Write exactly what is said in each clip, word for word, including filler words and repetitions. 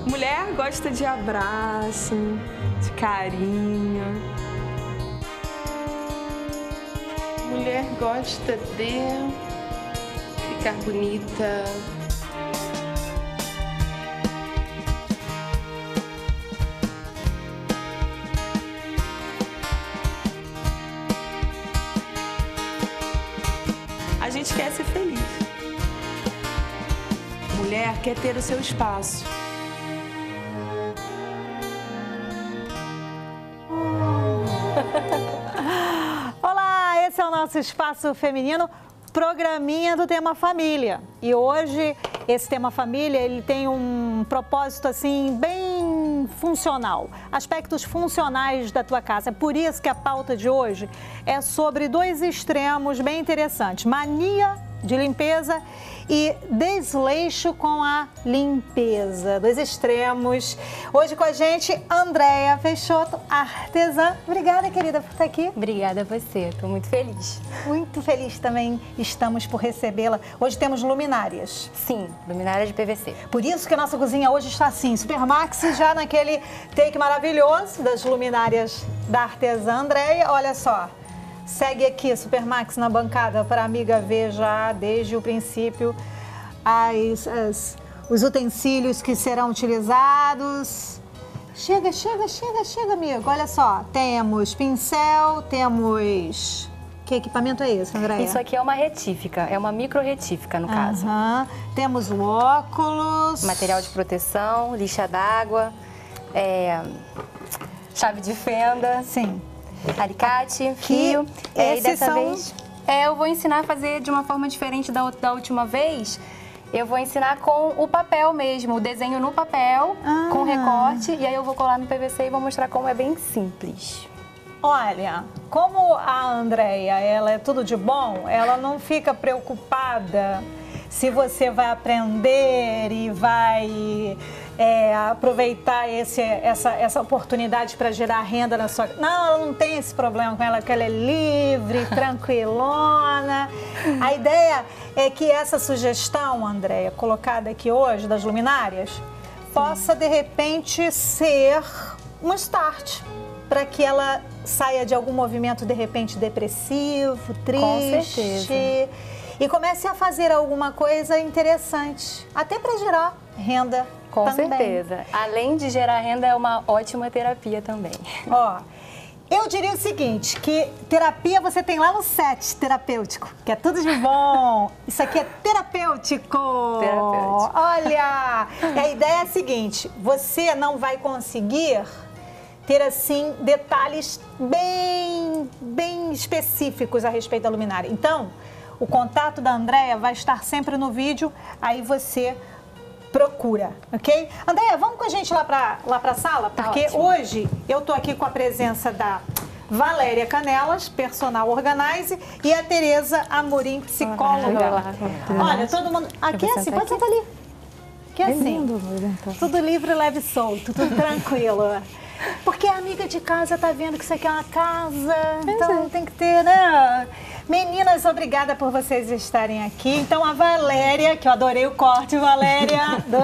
Mulher gosta de abraço, de carinho. Mulher gosta de ficar bonita. A gente quer ser feliz. Mulher quer ter o seu espaço. Olá, esse é o nosso Espaço Feminino, programinha do tema família. E hoje esse tema família, ele tem um propósito assim bem funcional, aspectos funcionais da tua casa. É por isso que a pauta de hoje é sobre dois extremos bem interessantes: mania de limpeza e desleixo com a limpeza. Dois extremos. Hoje com a gente, Andréia Peixoto, artesã. Obrigada, querida, por estar aqui. Obrigada a você, estou muito feliz. Muito feliz também estamos por recebê-la. Hoje temos luminárias. Sim, luminária de P V C. Por isso que a nossa cozinha hoje está assim, Supermax, já naquele take maravilhoso das luminárias da artesã Andréia. Olha só. Segue aqui, Supermax, na bancada, para a amiga ver já desde o princípio as, as, os utensílios que serão utilizados. Chega, chega, chega, chega, amigo. Olha só, temos pincel, temos... Que equipamento é esse, Andréia? Isso aqui é uma retífica, é uma micro retífica, no caso. Uhum. Temos o óculos. Material de proteção, lixa d'água, é, chave de fenda. Sim. Alicate, fio. É, e dessa são... vez é, eu vou ensinar a fazer de uma forma diferente da, da última vez. Eu vou ensinar com o papel mesmo, o desenho no papel, ah. com recorte. E aí eu vou colar no P V C e vou mostrar como é bem simples. Olha, como a Andréia, ela é tudo de bom, ela não fica preocupada se você vai aprender e vai é, aproveitar esse, essa, essa oportunidade para gerar renda na sua... Não, ela não tem esse problema com ela, porque ela é livre, tranquilona. A ideia é que essa sugestão, Andréia, colocada aqui hoje, das luminárias, sim, possa, de repente, ser um start para que ela saia de algum movimento, de repente, depressivo, triste. Com certeza. E comece a fazer alguma coisa interessante, até para gerar renda. Com também. certeza. Além de gerar renda, é uma ótima terapia também. Ó, eu diria o seguinte, que terapia você tem lá no set terapêutico, que é tudo de bom. Isso aqui é terapêutico. Terapêutico. Olha, a ideia é a seguinte, você não vai conseguir ter, assim, detalhes bem, bem específicos a respeito da luminária. Então, o contato da Andréia vai estar sempre no vídeo, aí você procura, ok? Andréia, vamos com a gente lá para lá para a sala? Porque tá, hoje eu tô aqui com a presença da Valéria Canelas, personal organizer, e a Tereza Amorim, psicóloga. Olá, olá. Olha, todo mundo... Aqui é assim, pode sentar ali. Aqui é assim, tudo livre, leve e solto, tudo tranquilo. Porque a amiga de casa tá vendo que isso aqui é uma casa, então tem que ter, né? Meninas, obrigada por vocês estarem aqui. Então, a Valéria, que eu adorei o corte, Valéria,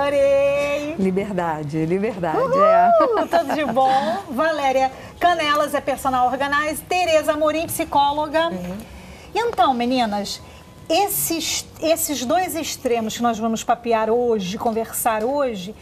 adorei. Liberdade, liberdade, Uhul, é. Tudo de bom. Valéria Canelas é personal organizer, Tereza Amorim, psicóloga. Uhum. Então, meninas, esses, esses dois extremos que nós vamos papear hoje, conversar hoje,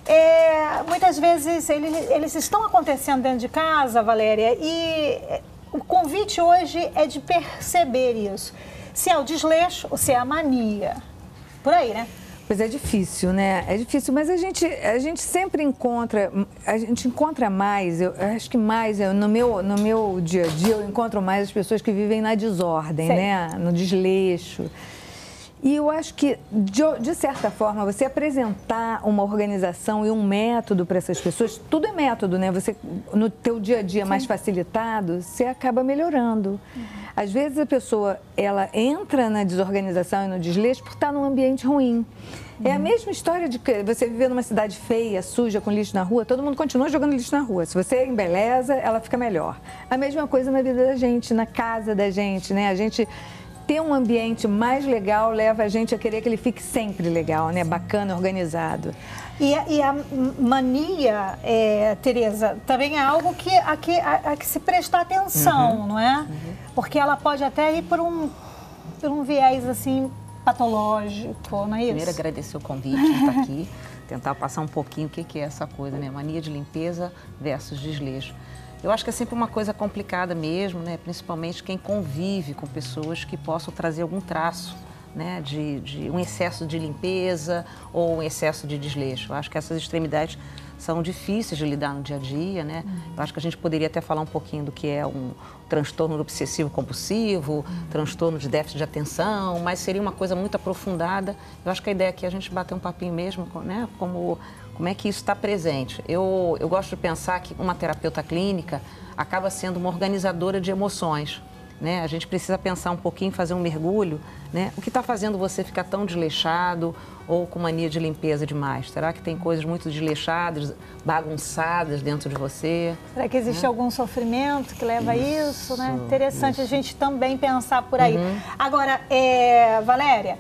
é, muitas vezes eles, eles estão acontecendo dentro de casa, Valéria, e o convite hoje é de perceber isso. Se é o desleixo ou se é a mania. Por aí, né? Pois é difícil, né? É difícil, mas a gente, a gente sempre encontra, a gente encontra mais, eu acho que mais, eu, no, meu, no meu dia a dia eu encontro mais as pessoas que vivem na desordem, Sei. né? No desleixo. E eu acho que, de, de certa forma, você apresentar uma organização e um método para essas pessoas, tudo é método, né? Você, no teu dia a dia Sim. mais facilitado, você acaba melhorando. Uhum. Às vezes a pessoa, ela entra na desorganização e no desleixo por estar num ambiente ruim. Uhum. É a mesma história de que você viver numa cidade feia, suja, com lixo na rua, todo mundo continua jogando lixo na rua. Se você embeleza, ela fica melhor. A mesma coisa na vida da gente, na casa da gente, né? A gente ter um ambiente mais legal leva a gente a querer que ele fique sempre legal, né? Bacana, organizado. E a, e a mania, é, Tereza, também é algo que, a, que, a, a que se prestar atenção, uhum. não é? Uhum. Porque ela pode até ir por um, por um viés, assim, patológico, não é isso? Primeiro, agradecer o convite de estar aqui, tentar passar um pouquinho o que é essa coisa, né? Mania de limpeza versus desleixo. Eu acho que é sempre uma coisa complicada mesmo, né? Principalmente quem convive com pessoas que possam trazer algum traço, né? de, de um excesso de limpeza ou um excesso de desleixo. Eu acho que essas extremidades são difíceis de lidar no dia a dia, né? Eu acho que a gente poderia até falar um pouquinho do que é um transtorno obsessivo-compulsivo, uhum. transtorno de déficit de atenção, mas seria uma coisa muito aprofundada. Eu acho que a ideia aqui é a gente bater um papinho mesmo, né? Como, como é que isso está presente. Eu, eu gosto de pensar que uma terapeuta clínica acaba sendo uma organizadora de emoções. Né? A gente precisa pensar um pouquinho, fazer um mergulho, né? O que está fazendo você ficar tão desleixado ou com mania de limpeza demais? Será que tem coisas muito desleixadas, bagunçadas dentro de você? Será que existe né? algum sofrimento que leva isso, a isso? Né? Interessante isso. a gente também pensar por aí. Uhum. Agora, é, Valéria,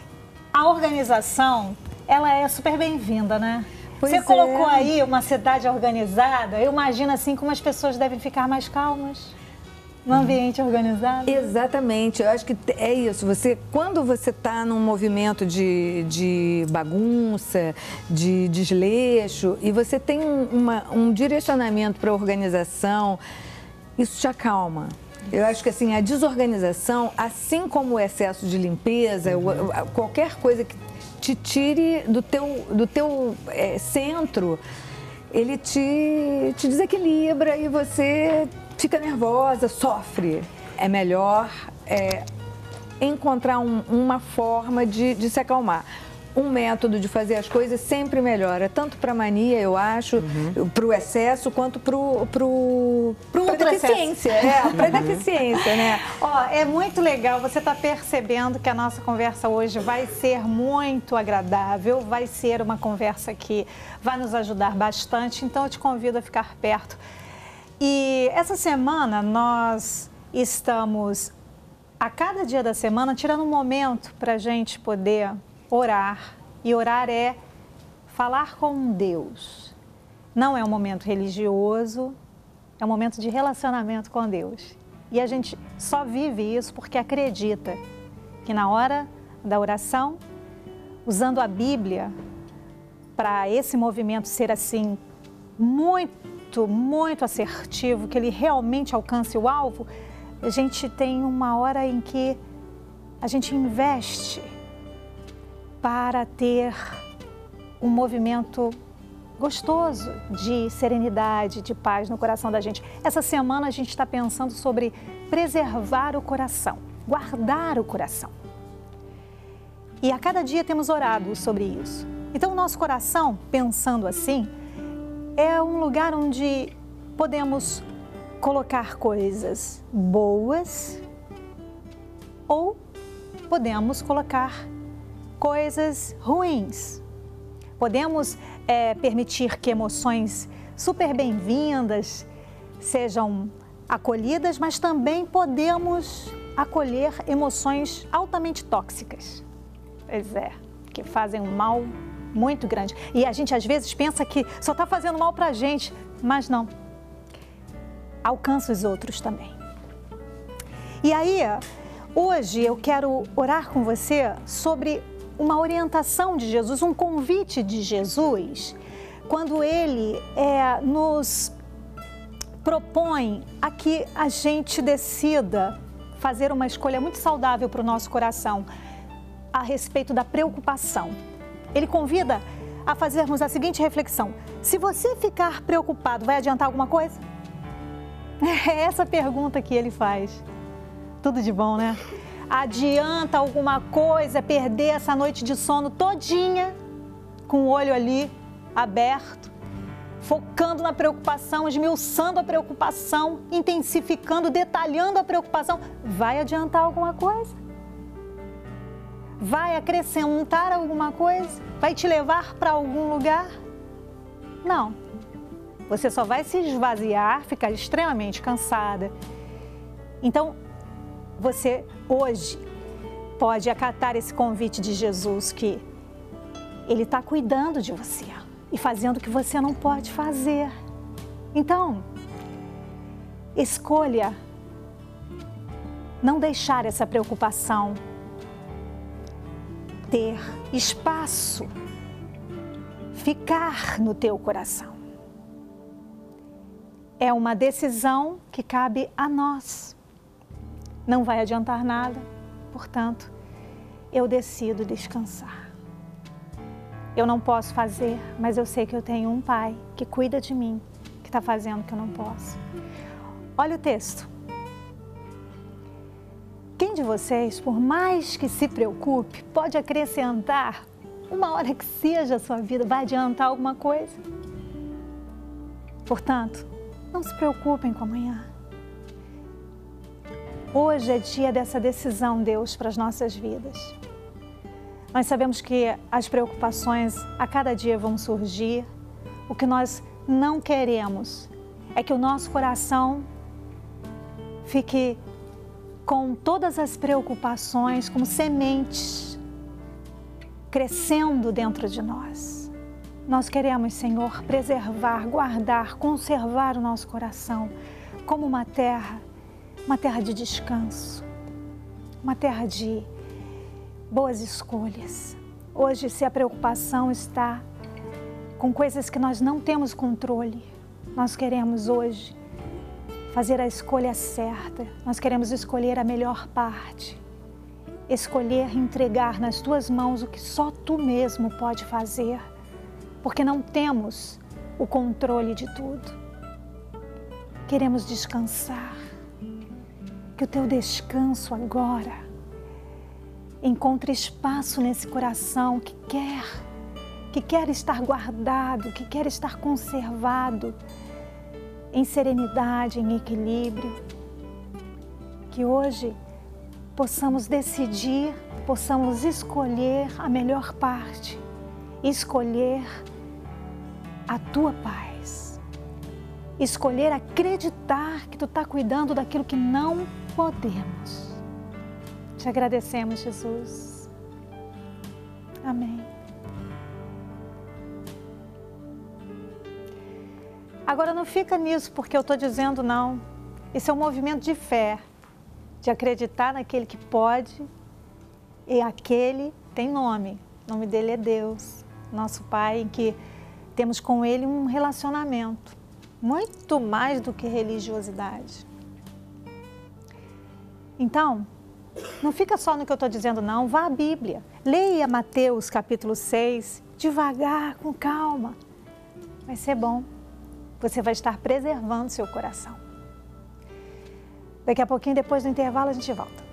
a organização, ela é super bem-vinda, né? Pois você é. colocou aí uma cidade organizada, eu imagino assim como as pessoas devem ficar mais calmas. No ambiente organizado? Exatamente, eu acho que é isso. Você, quando você está num movimento de, de bagunça, de desleixo, e você tem uma, um direcionamento para a organização, isso te acalma. Eu acho que assim, a desorganização, assim como o excesso de limpeza, uhum. o, qualquer coisa que te tire do teu, do teu é, centro, ele te, te desequilibra e você fica nervosa, sofre. É melhor é, encontrar um, uma forma de, de se acalmar. Um método de fazer as coisas sempre melhora, tanto para a mania, eu acho, uhum. para o excesso, quanto para pro, pro a deficiência. É, para a deficiência, né? Ó, é muito legal, você está percebendo que a nossa conversa hoje vai ser muito agradável, vai ser uma conversa que vai nos ajudar bastante, então eu te convido a ficar perto. E essa semana nós estamos, a cada dia da semana, tirando um momento para a gente poder orar. E orar é falar com Deus. Não é um momento religioso, é um momento de relacionamento com Deus. E a gente só vive isso porque acredita que na hora da oração, usando a Bíblia, para esse movimento ser assim, muito, muito assertivo, que ele realmente alcance o alvo, a gente tem uma hora em que a gente investe para ter um movimento gostoso de serenidade, de paz no coração da gente. Essa semana a gente está pensando sobre preservar o coração, guardar o coração. E a cada dia temos orado sobre isso. Então o nosso coração, pensando assim, é um lugar onde podemos colocar coisas boas ou podemos colocar coisas ruins. Podemos é, permitir que emoções super bem-vindas sejam acolhidas, mas também podemos acolher emoções altamente tóxicas. Pois é, que fazem um mal muito grande. E a gente às vezes pensa que só está fazendo mal para a gente, mas não. Alcança os outros também. E aí, hoje eu quero orar com você sobre uma orientação de Jesus, um convite de Jesus, quando Ele é, nos propõe a que a gente decida fazer uma escolha muito saudável para o nosso coração a respeito da preocupação. Ele convida a fazermos a seguinte reflexão: se você ficar preocupado, vai adiantar alguma coisa? É essa pergunta que ele faz. Tudo de bom, né? Adianta alguma coisa perder essa noite de sono todinha com o olho ali aberto, focando na preocupação, esmiuçando a preocupação, intensificando, detalhando a preocupação? Vai adiantar alguma coisa? Vai acrescentar alguma coisa? Vai te levar para algum lugar? Não. Você só vai se esvaziar, ficar extremamente cansada. Então, você hoje pode acatar esse convite de Jesus que Ele está cuidando de você e fazendo o que você não pode fazer. Então, escolha não deixar essa preocupação ter espaço, ficar no teu coração. É uma decisão que cabe a nós. Não vai adiantar nada, portanto, eu decido descansar. Eu não posso fazer, mas eu sei que eu tenho um Pai que cuida de mim, que está fazendo o que eu não posso. Olha o texto. Quem de vocês, por mais que se preocupe, pode acrescentar uma hora que seja a sua vida, vai adiantar alguma coisa? Portanto, não se preocupem com amanhã. Hoje é dia dessa decisão, Deus, para as nossas vidas. Nós sabemos que as preocupações a cada dia vão surgir. O que nós não queremos é que o nosso coração fique com todas as preocupações como sementes crescendo dentro de nós. Nós queremos, Senhor, preservar, guardar, conservar o nosso coração como uma terra, uma terra de descanso, uma terra de boas escolhas. Hoje, se a preocupação está com coisas que nós não temos controle, nós queremos hoje fazer a escolha certa. Nós queremos escolher a melhor parte, escolher entregar nas tuas mãos o que só tu mesmo pode fazer, porque não temos o controle de tudo. Queremos descansar. Que o teu descanso agora encontre espaço nesse coração que quer, que quer estar guardado, que quer estar conservado em serenidade, em equilíbrio. Que hoje possamos decidir, possamos escolher a melhor parte, escolher a tua paz, escolher acreditar que tu está cuidando daquilo que não podemos. Te agradecemos, Jesus. Amém. Agora não fica nisso porque eu estou dizendo não. Isso é um movimento de fé, de acreditar naquele que pode, e aquele tem nome. O nome dele é Deus, nosso Pai, em que temos com Ele um relacionamento, muito mais do que religiosidade. Então, não fica só no que eu estou dizendo não, vá à Bíblia. Leia Mateus capítulo seis, devagar, com calma. Vai ser bom. Você vai estar preservando seu coração. Daqui a pouquinho, depois do intervalo, a gente volta.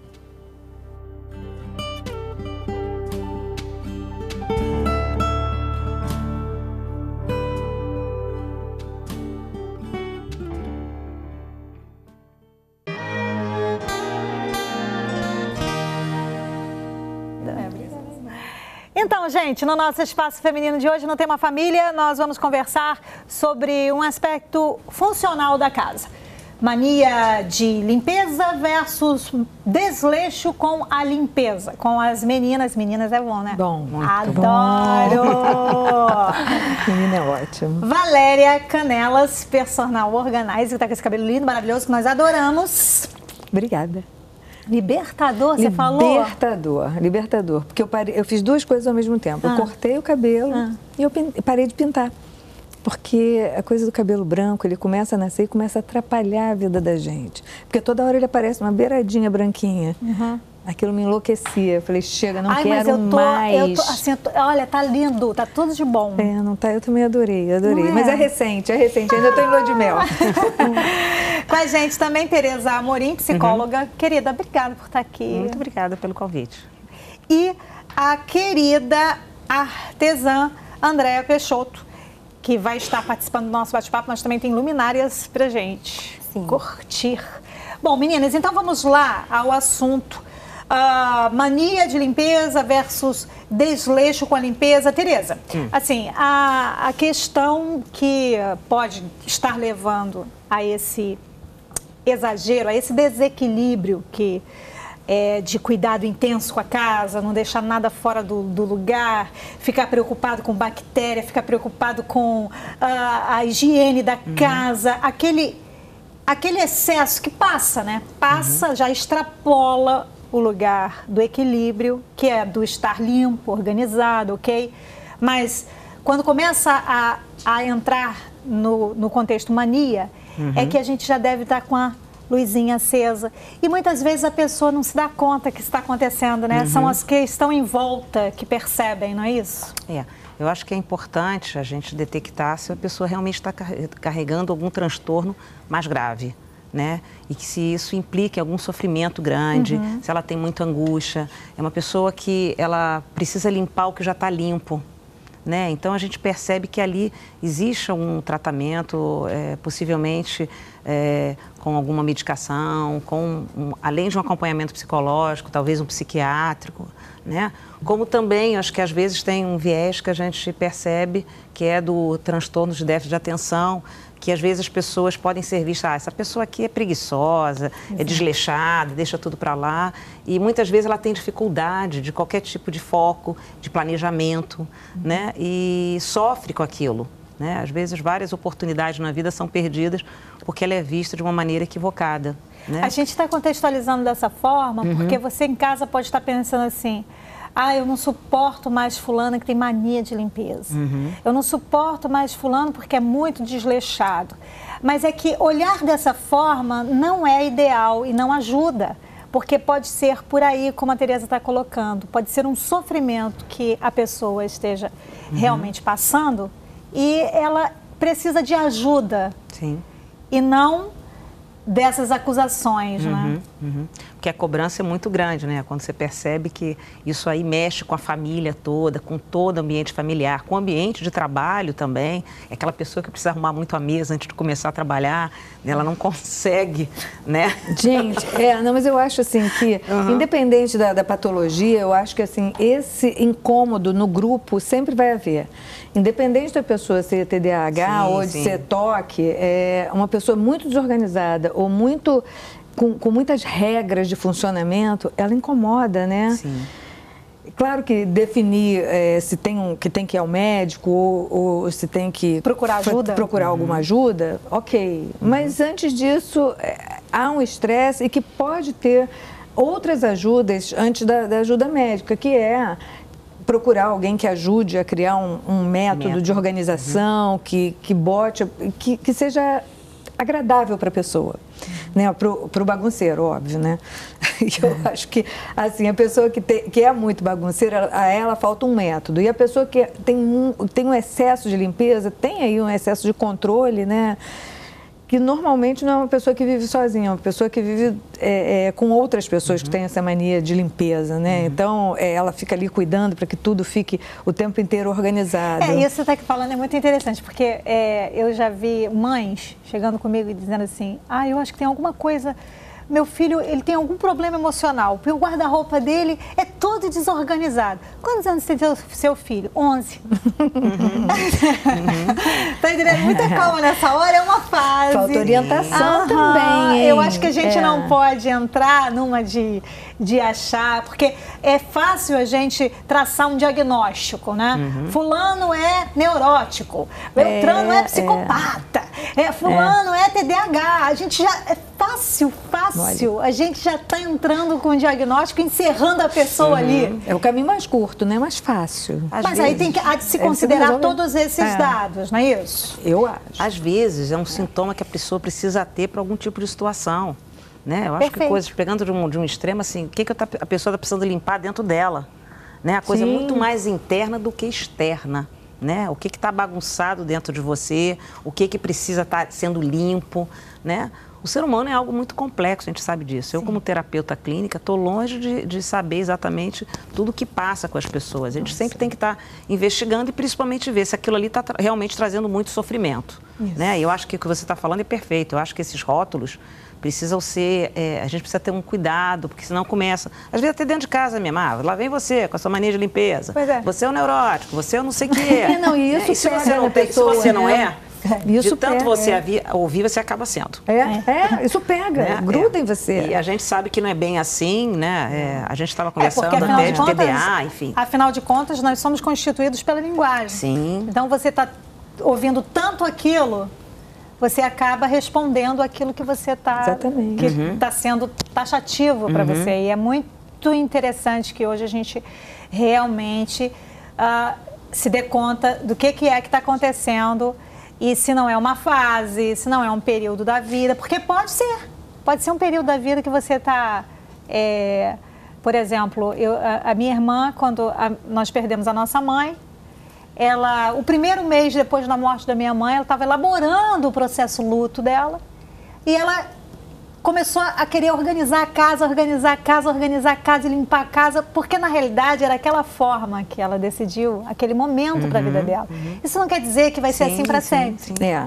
Então, gente, no nosso Espaço Feminino de hoje, no Tema Família, nós vamos conversar sobre um aspecto funcional da casa. Mania de limpeza versus desleixo com a limpeza. Com as meninas. Meninas é bom, né? Bom, muito Adoro! Bom. Menina é ótimo. Valéria Canelas, personal organizer, que está com esse cabelo lindo, maravilhoso, que nós adoramos. Obrigada. Libertador, você falou? Libertador, libertador. Porque eu, parei, eu fiz duas coisas ao mesmo tempo. Ah. Eu cortei o cabelo ah. e eu parei de pintar. Porque a coisa do cabelo branco, ele começa a nascer e começa a atrapalhar a vida da gente. Porque toda hora ele aparece uma beiradinha branquinha. Uhum. Aquilo me enlouquecia. Eu falei, chega, não Ai, quero mas eu tô, mais. Eu tô, assim, eu tô, olha, tá lindo, tá tudo de bom. É, não tá? Eu também adorei, adorei. É? Mas é recente, é recente, ainda tô em lua de mel. Com a gente também, Tereza Amorim, psicóloga. Uhum. Querida, obrigada por estar aqui. Muito obrigada pelo convite. E a querida artesã Andréa Peixoto, que vai estar participando do nosso bate-papo. Nós também tem luminárias pra gente Sim. curtir. Bom, meninas, então vamos lá ao assunto. Uh, mania de limpeza versus desleixo com a limpeza. Tereza, hum. assim, a, a questão que pode estar levando a esse exagero, a esse desequilíbrio que é, de cuidado intenso com a casa, não deixar nada fora do, do lugar, ficar preocupado com bactéria, ficar preocupado com a, a higiene da uhum. casa, aquele, aquele excesso que passa, né? Passa, uhum. já extrapola o lugar do equilíbrio, que é do estar limpo, organizado, ok? Mas quando começa a, a entrar no, no contexto mania, uhum. é que a gente já deve estar com a luzinha acesa. E muitas vezes a pessoa não se dá conta que está acontecendo, né? Uhum. São as que estão em volta que percebem, não é isso? É. Eu acho que é importante a gente detectar se a pessoa realmente está carregando algum transtorno mais grave, né? E que se isso implica algum sofrimento grande, uhum. se ela tem muita angústia. É uma pessoa que ela precisa limpar o que já está limpo. Né? Então, a gente percebe que ali existe um tratamento, é, possivelmente é, com alguma medicação, com um, além de um acompanhamento psicológico, talvez um psiquiátrico, né? Como também, acho que às vezes tem um viés que a gente percebe que é do transtorno de déficit de atenção, que às vezes as pessoas podem ser vistas, ah, essa pessoa aqui é preguiçosa, uhum. é desleixada, deixa tudo para lá. E muitas vezes ela tem dificuldade de qualquer tipo de foco, de planejamento, uhum. né? E sofre com aquilo. Né? Às vezes várias oportunidades na vida são perdidas porque ela é vista de uma maneira equivocada. Né? A gente está contextualizando dessa forma uhum. porque você em casa pode estar pensando assim, ah, eu não suporto mais fulana que tem mania de limpeza. Uhum. Eu não suporto mais fulano porque é muito desleixado. Mas é que olhar dessa forma não é ideal e não ajuda. Porque pode ser por aí, como a Tereza está colocando, pode ser um sofrimento que a pessoa esteja uhum. realmente passando e ela precisa de ajuda. Sim. E não dessas acusações, uhum, né? Uhum. Porque a cobrança é muito grande, né? Quando você percebe que isso aí mexe com a família toda, com todo o ambiente familiar, com o ambiente de trabalho também. É aquela pessoa que precisa arrumar muito a mesa antes de começar a trabalhar, ela não consegue, né? Gente, é, não, mas eu acho assim que, uhum. independente da, da patologia, eu acho que assim, esse incômodo no grupo sempre vai haver. Independente da pessoa ser T D A H sim, ou de sim. ser toque, é uma pessoa muito desorganizada ou muito com, com muitas regras de funcionamento, ela incomoda, né? Sim. Claro que definir é, se tem um, que tem que ir ao médico ou, ou se tem que procurar ajuda, procurar uhum. alguma ajuda, ok. Uhum. Mas antes disso, é, há um estresse e que pode ter outras ajudas antes da, da ajuda médica, que é procurar alguém que ajude a criar um, um método, método de organização, uhum. que, que bote, que, que seja agradável para a pessoa, uhum. né? Para o bagunceiro, óbvio, né? Eu acho que, assim, a pessoa que, te, que é muito bagunceira, a ela falta um método. E a pessoa que tem um, tem um excesso de limpeza, tem aí um excesso de controle, né? Que normalmente não é uma pessoa que vive sozinha, é uma pessoa que vive é, é, com outras pessoas uhum. que têm essa mania de limpeza, né? Uhum. Então, é, ela fica ali cuidando para que tudo fique o tempo inteiro organizado. É, isso que você está falando é muito interessante, porque é, eu já vi mães chegando comigo e dizendo assim, ah, eu acho que tem alguma coisa... Meu filho, ele tem algum problema emocional, porque o guarda-roupa dele é todo desorganizado. Quantos anos tem seu, seu filho? onze. Uhum. Tá entendendo? Muita calma nessa hora, é uma fase. Falta orientação Aham. também, hein? Eu acho que a gente é. não pode entrar numa de, de achar, porque é fácil a gente traçar um diagnóstico, né? Uhum. Fulano é neurótico, Beltrano é, é psicopata, é. É, fulano é. é T D A H. A gente já... É fácil, fácil. Olha. A gente já está entrando com o diagnóstico, encerrando a pessoa uhum. ali. É o caminho mais curto, né? Mais fácil. Às Mas vezes, aí tem que há de se considerar todos esses é. dados, não é isso? Eu acho. Às vezes é um é. sintoma que a pessoa precisa ter para algum tipo de situação. Né? Eu acho Perfeito. que coisas, pegando de um, de um extremo, assim, o que, que a pessoa está precisando limpar dentro dela? Né? A coisa Sim. é muito mais interna do que externa. Né? O que está bagunçado dentro de você, o que, que precisa estar tá sendo limpo, né? O ser humano é algo muito complexo, a gente sabe disso. Sim. Eu, como terapeuta clínica, estou longe de, de saber exatamente tudo o que passa com as pessoas. A gente Nossa. sempre tem que estar tá investigando e principalmente ver se aquilo ali está tra realmente trazendo muito sofrimento. Né? E eu acho que o que você está falando é perfeito. Eu acho que esses rótulos precisam ser... É, a gente precisa ter um cuidado, porque senão começa... Às vezes até dentro de casa mesmo. Ah, lá vem você com a sua mania de limpeza. Pois é. Você é o neurótico, você é o não sei o quê. Não, e isso é, e se você não tem, se você não é... Isso de tanto pega, você é. ouvir, você acaba sendo. É, é, isso pega, né? gruda é. em você. E a gente sabe que não é bem assim, né? É, a gente estava conversando é porque, afinal até de de contas, T D A, enfim. Afinal de contas, nós somos constituídos pela linguagem. Sim. Então, você está ouvindo tanto aquilo, você acaba respondendo aquilo que você está... Exatamente. Que Uhum. está sendo taxativo para Uhum. você. E é muito interessante que hoje a gente realmente uh, se dê conta do que, que é que está acontecendo e se não é uma fase, se não é um período da vida, porque pode ser. Pode ser um período da vida que você está... É, por exemplo, eu, a, a minha irmã, quando a, nós perdemos a nossa mãe, ela, o primeiro mês depois da morte da minha mãe, ela estava elaborando o processo luto dela e ela começou a querer organizar a casa, organizar a casa, organizar a casa e limpar a casa, porque na realidade era aquela forma que ela decidiu, aquele momento uhum, para a vida dela. Uhum. Isso não quer dizer que vai sim, ser assim para sempre. Sim. É,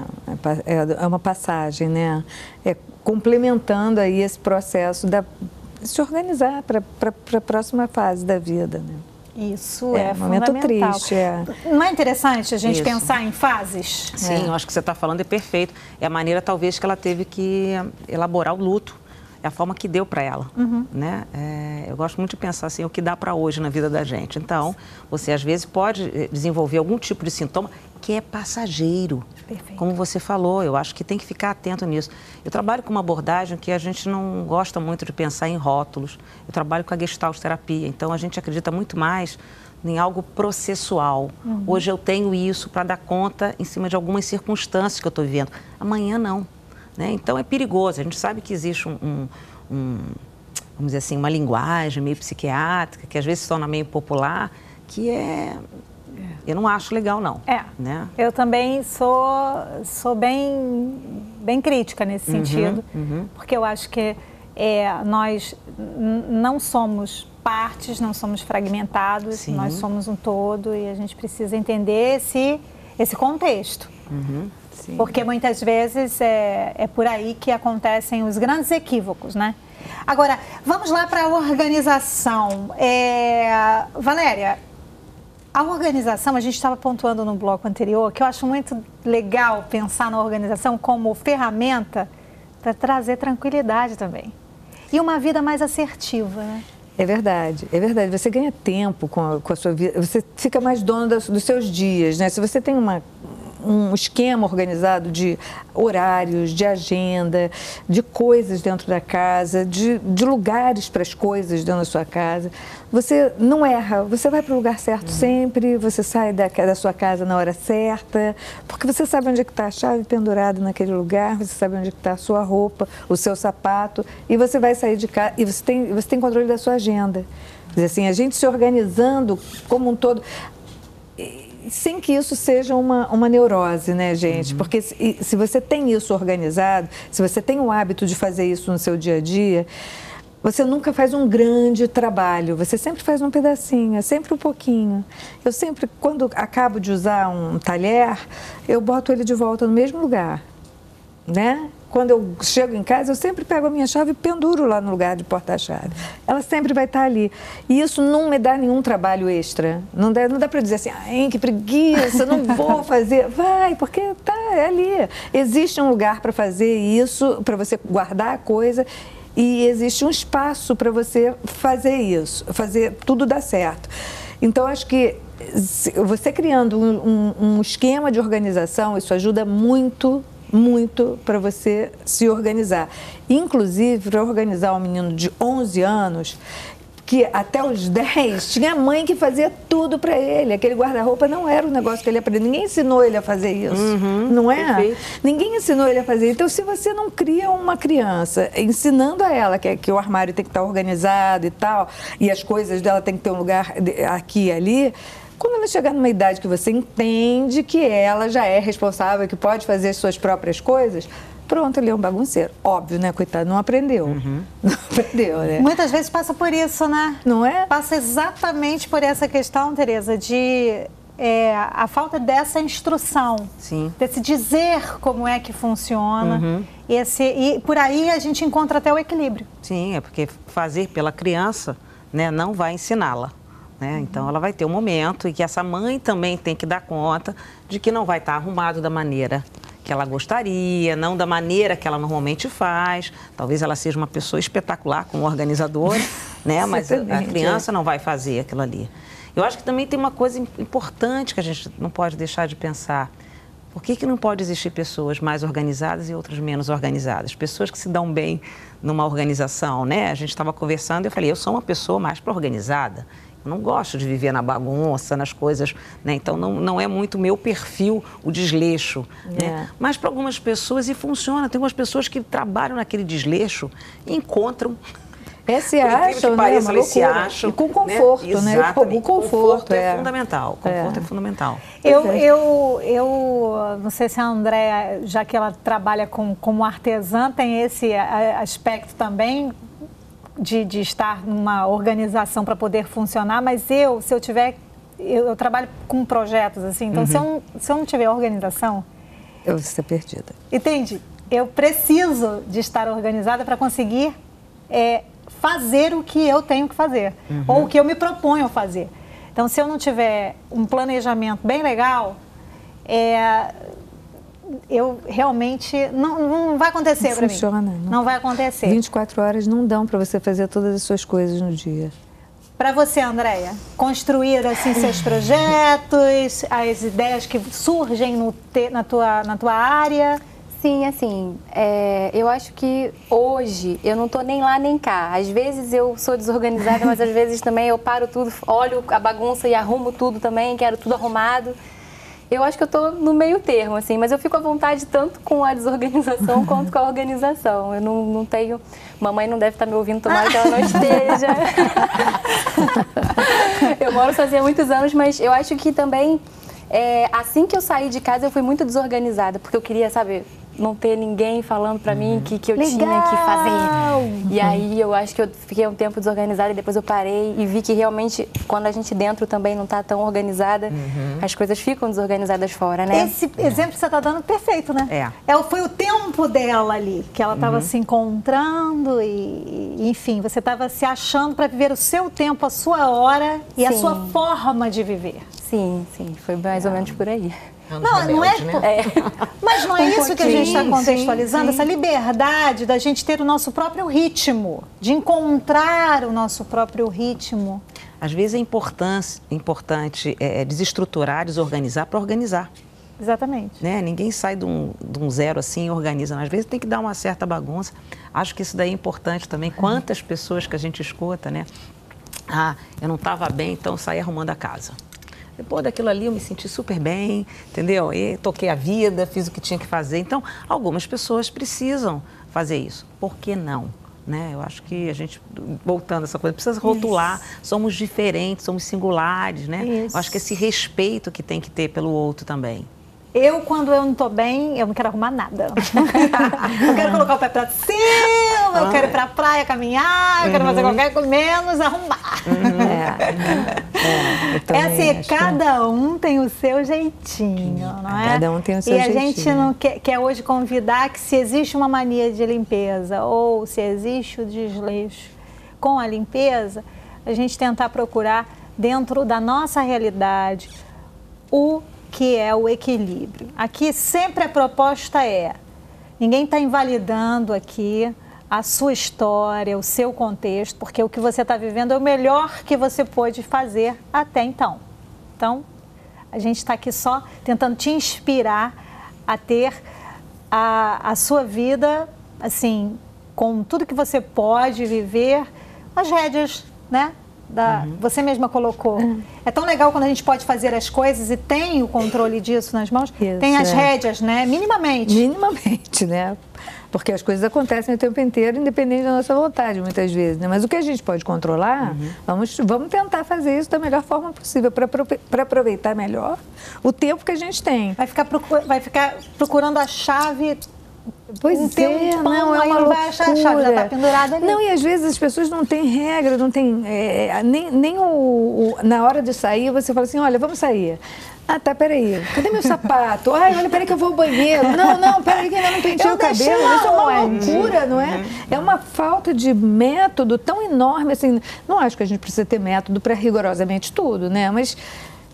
é uma passagem, né? É complementando aí esse processo da se organizar para a próxima fase da vida, né? Isso é, é um momento fundamental. Triste, é. Não é interessante a gente Isso. pensar em fases? Sim, é. eu acho que você está falando é perfeito. É a maneira, talvez, que ela teve que elaborar o luto. É a forma que deu para ela. Uhum. Né? É, eu gosto muito de pensar assim, o que dá para hoje na vida da gente. Então, você, às vezes, pode desenvolver algum tipo de sintoma que é passageiro. Perfeito. Como você falou, eu acho que tem que ficar atento nisso. Eu trabalho com uma abordagem que a gente não gosta muito de pensar em rótulos. Eu trabalho com a Gestalt terapia, então a gente acredita muito mais em algo processual. Uhum. Hoje eu tenho isso para dar conta em cima de algumas circunstâncias que eu estou vivendo. Amanhã não. Né? Então é perigoso. A gente sabe que existe um, um, um, vamos dizer assim, uma linguagem meio psiquiátrica, que às vezes se torna meio popular, que é... Eu não acho legal, não. É, né? Eu também sou, sou bem, bem crítica nesse uhum, sentido, uhum. porque eu acho que é, nós não somos partes, não somos fragmentados, Sim. nós somos um todo e a gente precisa entender esse, esse contexto. Uhum. Porque muitas vezes é, é por aí que acontecem os grandes equívocos, né? Agora, vamos lá para a organização. É, Valéria, a organização, a gente estava pontuando no bloco anterior, que eu acho muito legal pensar na organização como ferramenta para trazer tranquilidade também. E uma vida mais assertiva, né? É verdade, é verdade. Você ganha tempo com a, com a sua vida, você fica mais dono das, dos seus dias, né? Se você tem uma, um esquema organizado de horários, de agenda, de coisas dentro da casa, de, de lugares para as coisas dentro da sua casa, você não erra, você vai para o lugar certo sempre, você sai da, da sua casa na hora certa, porque você sabe onde é que está a chave pendurada naquele lugar, você sabe onde é que está a sua roupa, o seu sapato, e você vai sair de casa, e você tem, você tem controle da sua agenda. Quer dizer, assim, a gente se organizando como um todo, sem que isso seja uma, uma neurose, né, gente? Uhum. Porque se, se você tem isso organizado, se você tem o hábito de fazer isso no seu dia a dia, você nunca faz um grande trabalho, você sempre faz um pedacinho, é sempre um pouquinho. Eu sempre, quando acabo de usar um talher, eu boto ele de volta no mesmo lugar, né? Quando eu chego em casa, eu sempre pego a minha chave e penduro lá no lugar de porta-chave. Ela sempre vai estar ali. E isso não me dá nenhum trabalho extra. Não dá, não dá para dizer assim, ai, que preguiça, não vou fazer. Vai, porque tá é ali. Existe um lugar para fazer isso, para você guardar a coisa. E existe um espaço para você fazer isso, fazer tudo dar certo. Então, acho que você criando um, um, um esquema de organização, isso ajuda muito, muito para você se organizar. Inclusive, para organizar um menino de onze anos, que até os dez tinha mãe que fazia tudo para ele. Aquele guarda-roupa não era um negócio que ele aprendeu. Ninguém ensinou ele a fazer isso, uhum, não é? Perfeito. Ninguém ensinou ele a fazer. Então, se você não cria uma criança ensinando a ela que, que o armário tem que estar organizado e tal, e as coisas dela tem que ter um lugar aqui e ali, quando ela chegar numa idade que você entende que ela já é responsável, que pode fazer as suas próprias coisas, pronto, ele é um bagunceiro. Óbvio, né, coitado, não aprendeu. Uhum. Não aprendeu, né? Muitas vezes passa por isso, né? Não é? Passa exatamente por essa questão, Tereza, de é, a falta dessa instrução. Sim. Desse dizer como é que funciona. Uhum. Esse, e por aí a gente encontra até o equilíbrio. Sim, é porque fazer pela criança, né, não vai ensiná-la. Né? Então, ela vai ter um momento em que essa mãe também tem que dar conta de que não vai estar arrumado da maneira que ela gostaria, não da maneira que ela normalmente faz. Talvez ela seja uma pessoa espetacular como organizadora, né? Mas a, a criança não vai fazer aquilo ali. Eu acho que também tem uma coisa importante que a gente não pode deixar de pensar. Por que que não pode existir pessoas mais organizadas e outras menos organizadas? Pessoas que se dão bem numa organização, né? A gente estava conversando e eu falei, eu sou uma pessoa mais para organizada. Eu não gosto de viver na bagunça, nas coisas, né? Então não, não é muito meu perfil o desleixo, é. né? Mas para algumas pessoas e funciona. Tem algumas pessoas que trabalham naquele desleixo e encontram. É, se acham, né? Pareça, eles se acham. E com conforto, né? né? O conforto, conforto é, é fundamental. O conforto é, é fundamental. Eu, eu, eu não sei se a Andréa, já que ela trabalha com, como artesã, tem esse aspecto também de, de estar numa organização para poder funcionar, mas eu, se eu tiver, eu, eu trabalho com projetos assim, então uhum. se, eu não, se eu não tiver organização... Eu vou estar perdida. Entende? Eu preciso de estar organizada para conseguir é, fazer o que eu tenho que fazer, uhum. ou o que eu me proponho a fazer. Então, se eu não tiver um planejamento bem legal, é, eu realmente, não, não vai acontecer para mim. Funciona, não. Não vai acontecer. vinte e quatro horas não dão para você fazer todas as suas coisas no dia. Para você, Andréa, construir assim seus projetos, as ideias que surgem no te, na, tua, na tua área... Sim, assim, é, eu acho que hoje eu não tô nem lá nem cá. Às vezes eu sou desorganizada, mas às vezes também eu paro tudo, olho a bagunça e arrumo tudo também, quero tudo arrumado. Eu acho que eu tô no meio termo, assim, mas eu fico à vontade tanto com a desorganização quanto com a organização. Eu não, não tenho... Mamãe não deve estar me ouvindo, tomara que ela não esteja. Eu moro sozinha há muitos anos, mas eu acho que também, é, assim que eu saí de casa, eu fui muito desorganizada, porque eu queria, sabe... não ter ninguém falando pra mim que, que eu Legal. tinha que fazer. E aí eu acho que eu fiquei um tempo desorganizada e depois eu parei e vi que realmente quando a gente dentro também não tá tão organizada, uhum. as coisas ficam desorganizadas fora, né? Esse exemplo que você tá dando é perfeito, né? É. é foi o tempo dela ali, que ela tava uhum. se encontrando e, enfim, você tava se achando para viver o seu tempo, a sua hora e sim. a sua forma de viver. Sim, sim, foi mais é. ou menos por aí. Não, não é, né? é. Mas não é um isso que a gente está contextualizando, sim, sim. essa liberdade da gente ter o nosso próprio ritmo, de encontrar o nosso próprio ritmo. Às vezes é importante, importante é, desestruturar, desorganizar para organizar. Exatamente. Né? Ninguém sai de um, de um zero assim e organiza. Às vezes tem que dar uma certa bagunça. Acho que isso daí é importante também. Quantas pessoas que a gente escuta, né? Ah, eu não estava bem, então saí arrumando a casa. Depois daquilo ali eu me senti super bem, entendeu? E toquei a vida, fiz o que tinha que fazer. Então, algumas pessoas precisam fazer isso. Por que não? Né? Eu acho que a gente, voltando a essa coisa, precisa rotular. Isso. Somos diferentes, somos singulares, né? Isso. Eu acho que esse respeito que tem que ter pelo outro também. Eu, quando eu não estou bem, eu não quero arrumar nada. Eu quero colocar o pé para cima, ah. eu quero ir para a praia caminhar, eu uhum. quero fazer qualquer coisa, menos arrumar. Uhum. É, é, é assim, cada um tem o seu jeitinho, não é? Cada um tem o seu e jeitinho. E a gente não quer, quer hoje convidar que se existe uma mania de limpeza ou se existe o desleixo com a limpeza, a gente tentar procurar dentro da nossa realidade o que é o equilíbrio. Aqui sempre a proposta é, ninguém está invalidando aqui a sua história, o seu contexto, porque o que você está vivendo é o melhor que você pôde fazer até então. Então, a gente está aqui só tentando te inspirar a ter a, a sua vida, assim, com tudo que você pode viver, as rédeas, né? Da, uhum. Você mesma colocou. Uhum. É tão legal quando a gente pode fazer as coisas e tem o controle disso nas mãos. Isso, tem as é. rédeas, né? Minimamente. Minimamente, né? Porque as coisas acontecem o tempo inteiro, independente da nossa vontade, muitas vezes, né? Mas o que a gente pode controlar, uhum. vamos, vamos tentar fazer isso da melhor forma possível, para aproveitar melhor o tempo que a gente tem. Vai ficar, procur, vai ficar procurando a chave... Pois um é, não, é uma não vai achar a chave, já está pendurada ali. Não, e às vezes as pessoas não têm regra, não tem, é, nem, nem o, o, na hora de sair você fala assim, olha, vamos sair. Ah, tá, peraí, cadê meu sapato? Ai, olha, peraí que eu vou ao banheiro. Não, não, peraí que ainda não pentei o cabelo. Isso é uma loucura, não é? É uma falta de método tão enorme, assim, não acho que a gente precisa ter método para rigorosamente tudo, né? Mas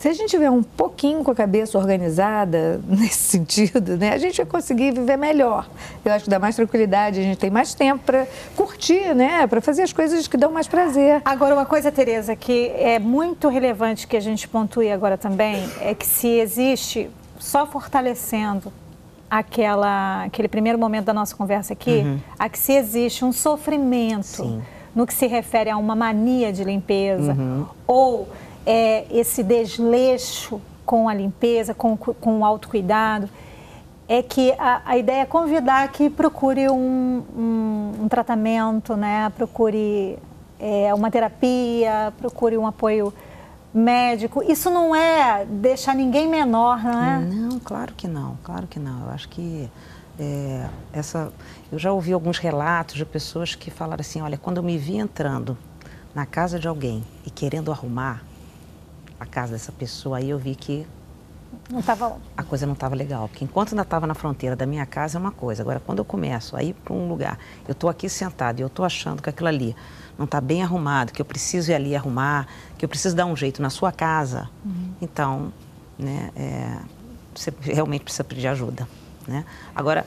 Se a gente tiver um pouquinho com a cabeça organizada nesse sentido, né, a gente vai conseguir viver melhor. Eu acho que dá mais tranquilidade, a gente tem mais tempo para curtir, né, para fazer as coisas que dão mais prazer. Agora, uma coisa, Tereza, que é muito relevante que a gente pontue agora também, é que se existe, só fortalecendo aquela, aquele primeiro momento da nossa conversa aqui, uhum. a que se existe um sofrimento Sim. no que se refere a uma mania de limpeza, uhum. ou é, esse desleixo com a limpeza, com, com o autocuidado, é que a, a ideia é convidar que procure um, um, um tratamento, né? Procure é, uma terapia, procure um apoio médico. Isso não é deixar ninguém menor, não é? Não, claro que não, claro que não. Eu acho que é, essa... Eu já ouvi alguns relatos de pessoas que falaram assim, olha, quando eu me vi entrando na casa de alguém e querendo arrumar a casa dessa pessoa, aí eu vi que não tava... a coisa não estava legal. Porque enquanto ainda estava na fronteira da minha casa é uma coisa. Agora, quando eu começo a ir para um lugar, eu estou aqui sentado e eu estou achando que aquilo ali não está bem arrumado, que eu preciso ir ali arrumar, que eu preciso dar um jeito na sua casa, uhum. então, né, é, você realmente precisa pedir ajuda, né? Agora,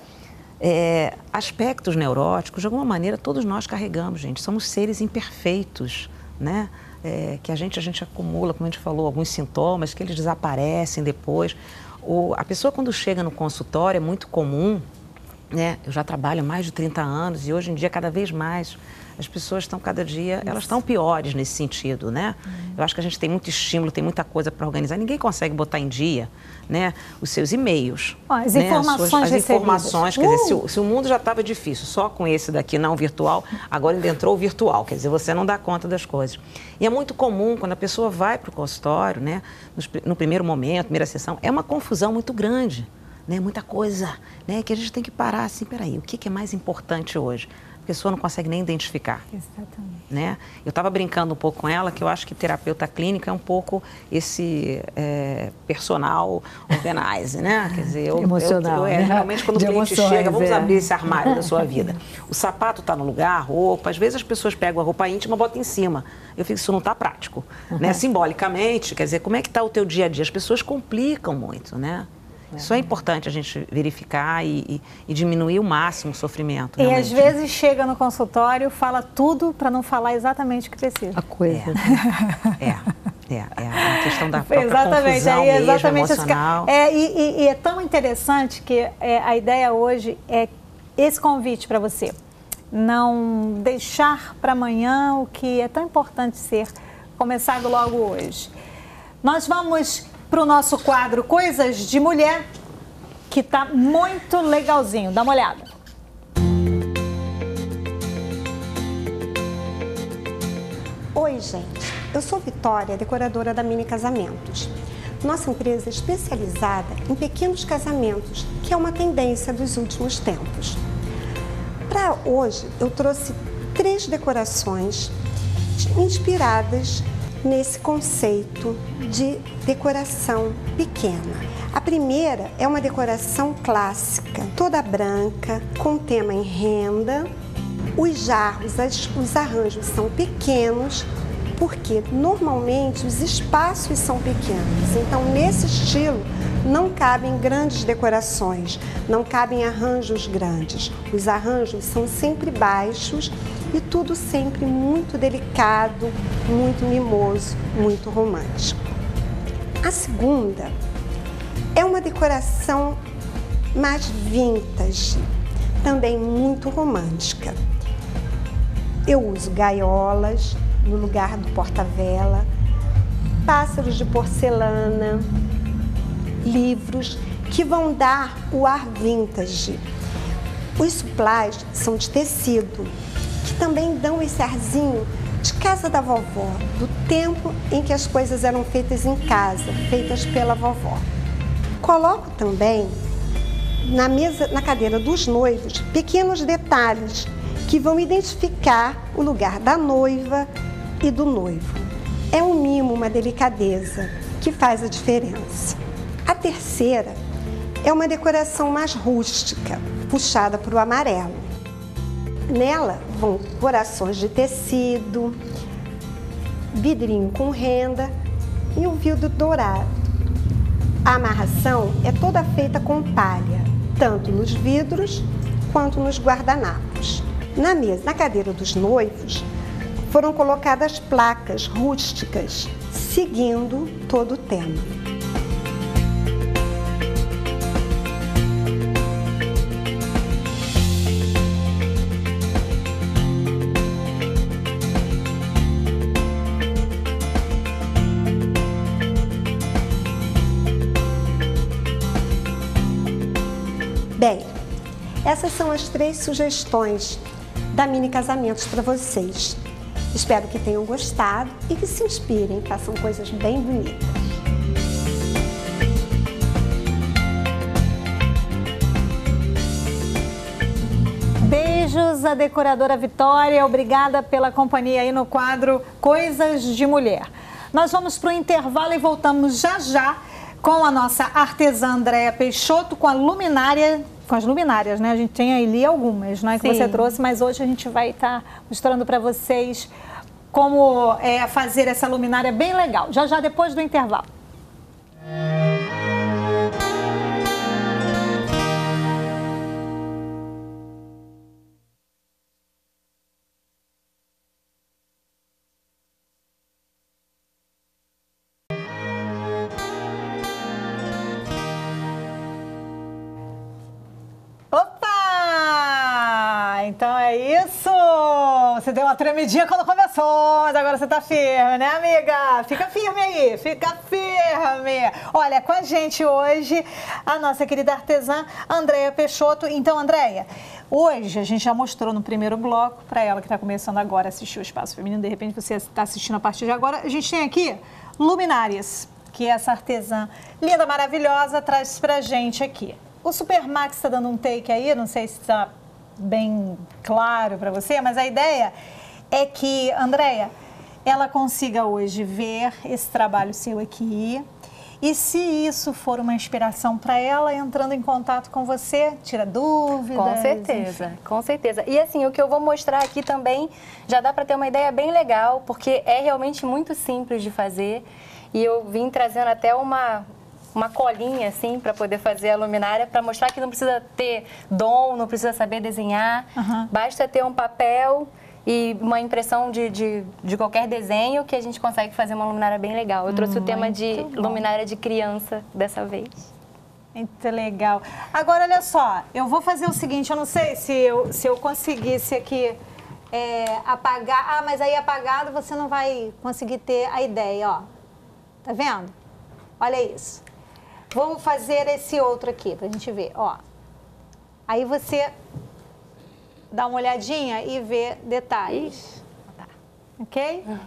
é, aspectos neuróticos, de alguma maneira, todos nós carregamos, gente. Somos seres imperfeitos, né? É, que a gente, a gente acumula, como a gente falou, alguns sintomas que eles desaparecem depois. O, a pessoa, quando chega no consultório, é muito comum, né? Eu já trabalho há mais de trinta anos e hoje em dia, cada vez mais, as pessoas estão cada dia, Isso. elas estão piores nesse sentido, né? Uhum. Eu acho que a gente tem muito estímulo, tem muita coisa para organizar. Ninguém consegue botar em dia, né, os seus e-mails. Oh, as né? informações As, suas, as informações, uh! quer dizer, se o, se o mundo já estava difícil, só com esse daqui não virtual, agora ainda entrou o virtual, quer dizer, você não dá conta das coisas. E é muito comum, quando a pessoa vai para o consultório, né, no, no primeiro momento, primeira sessão, é uma confusão muito grande, né, muita coisa, né, que a gente tem que parar assim, peraí, o que, que é mais importante hoje? A pessoa não consegue nem identificar. Exatamente. Né? Eu estava brincando um pouco com ela, que eu acho que terapeuta clínico é um pouco esse é, personal organizer, né? Quer dizer, eu, emocional, eu, eu, é, né? Geralmente quando De o cliente emoções, chega, vamos é. abrir esse armário da sua vida. O sapato está no lugar, a roupa, às vezes as pessoas pegam a roupa íntima e botam em cima. Eu fico, isso não está prático. Uhum. Né? Simbolicamente, quer dizer, como é que está o teu dia a dia? As pessoas complicam muito, né? Isso é importante a gente verificar e, e, e diminuir o máximo o sofrimento. E realmente. às vezes chega no consultório, fala tudo para não falar exatamente o que precisa. A coisa. É, é, é, é a questão da própria exatamente, confusão aí, mesmo, exatamente emocional. É, e, e, e é tão interessante que é, a ideia hoje é esse convite para você. Não deixar para amanhã o que é tão importante ser começado logo hoje. Nós vamos para o nosso quadro Coisas de Mulher, que está muito legalzinho. Dá uma olhada. Oi, gente. Eu sou Vitória, decoradora da Mini Casamentos. Nossa empresa é especializada em pequenos casamentos, que é uma tendência dos últimos tempos. Para hoje, eu trouxe três decorações inspiradas nesse conceito de decoração pequena. A primeira é uma decoração clássica, toda branca, com tema em renda. Os jarros, as, os arranjos são pequenos, porque normalmente os espaços são pequenos. Então, nesse estilo, não cabem grandes decorações, não cabem arranjos grandes. Os arranjos são sempre baixos e tudo sempre muito delicado, muito mimoso, muito romântico. A segunda é uma decoração mais vintage, também muito romântica. Eu uso gaiolas no lugar do porta-vela, pássaros de porcelana, livros que vão dar o ar vintage. Os supplies são de tecido, que também dão esse arzinho de casa da vovó, do tempo em que as coisas eram feitas em casa, feitas pela vovó. Coloco também na mesa, na cadeira dos noivos, pequenos detalhes que vão identificar o lugar da noiva e do noivo. É um mimo, uma delicadeza que faz a diferença. A terceira é uma decoração mais rústica, puxada para o amarelo. Nela vão corações de tecido, vidrinho com renda e o vidro dourado. A amarração é toda feita com palha, tanto nos vidros quanto nos guardanapos. Na mesa, na cadeira dos noivos, foram colocadas placas rústicas, seguindo todo o tema. Bem, essas são as três sugestões da Mini Casamentos para vocês. Espero que tenham gostado e que se inspirem, façam coisas bem bonitas. Beijos à decoradora Vitória, obrigada pela companhia aí no quadro Coisas de Mulher. Nós vamos para o intervalo e voltamos já já com a nossa artesã Andréia Peixoto, com a luminária, com as luminárias, né? A gente tem ali algumas, né, que Sim. você trouxe, mas hoje a gente vai estar mostrando para vocês como é, fazer essa luminária bem legal. Já já depois do intervalo. Então é isso! Você deu uma tremidinha quando começou, mas agora você tá firme, né, amiga? Fica firme aí, fica firme! Olha, com a gente hoje, a nossa querida artesã Andréia Peixoto. Então, Andréia, hoje a gente já mostrou no primeiro bloco, para ela que está começando agora a assistir o Espaço Feminino, de repente você está assistindo a partir de agora, a gente tem aqui luminárias, que essa artesã linda, maravilhosa, traz pra gente aqui. O Supermax está dando um take aí, não sei se está bem claro para você, mas a ideia é que, Andréia, ela consiga hoje ver esse trabalho seu aqui e, se isso for uma inspiração para ela, entrando em contato com você, tira dúvidas. Com certeza, enfim. com certeza. E assim, o que eu vou mostrar aqui também já dá para ter uma ideia bem legal, porque é realmente muito simples de fazer e eu vim trazendo até uma... uma colinha, assim, para poder fazer a luminária, para mostrar que não precisa ter dom, não precisa saber desenhar, uhum. Basta ter um papel e uma impressão de, de, de qualquer desenho que a gente consegue fazer uma luminária bem legal. Eu trouxe Muito o tema de bom. luminária de criança dessa vez. Muito legal. Agora, olha só, eu vou fazer o seguinte, eu não sei se eu, se eu conseguisse aqui é, apagar... Ah, mas aí apagado você não vai conseguir ter a ideia, ó. Tá vendo? Olha isso. Vou fazer esse outro aqui pra gente ver, ó. Aí você dá uma olhadinha e vê detalhes. Tá. Ok? Uhum.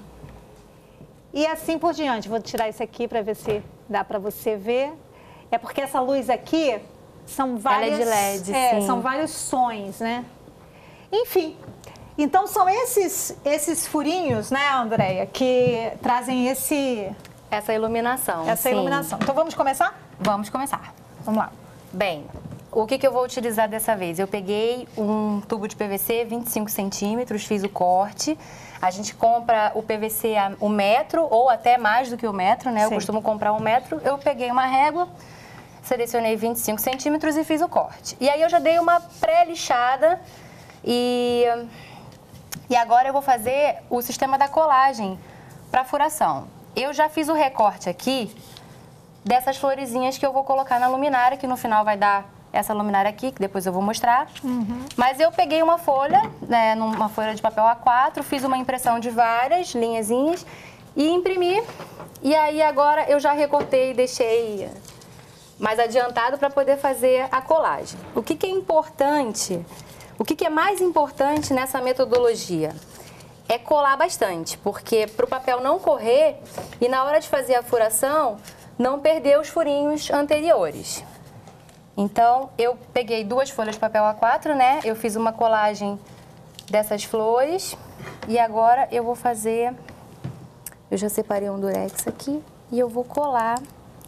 E assim por diante. Vou tirar isso aqui pra ver se dá pra você ver. É porque essa luz aqui são várias... Ela é de L E D, é, sim. São vários sons, né? Enfim. Então são esses, esses furinhos, né, Andréia, que trazem esse... Essa iluminação. Essa sim. iluminação. Então vamos começar? Vamos começar. Vamos lá. Bem, o que, que eu vou utilizar dessa vez? Eu peguei um tubo de P V C, vinte e cinco centímetros, fiz o corte. A gente compra o P V C a um metro ou até mais do que o metro, né? Sim. Eu costumo comprar um metro. Eu peguei uma régua, selecionei vinte e cinco centímetros e fiz o corte. E aí eu já dei uma pré-lixada e, e agora eu vou fazer o sistema da colagem para furação. Eu já fiz o recorte aqui dessas florezinhas que eu vou colocar na luminária, que no final vai dar essa luminária aqui, que depois eu vou mostrar. Uhum. Mas eu peguei uma folha, né, numa folha de papel A quatro, fiz uma impressão de várias linhazinhas e imprimi. E aí agora eu já recortei e deixei mais adiantado para poder fazer a colagem. O que, que é importante, o que, que é mais importante nessa metodologia? É colar bastante, porque para o papel não correr e na hora de fazer a furação, não perder os furinhos anteriores. Então, eu peguei duas folhas de papel A quatro, né? Eu fiz uma colagem dessas flores e agora eu vou fazer... Eu já separei um durex aqui e eu vou colar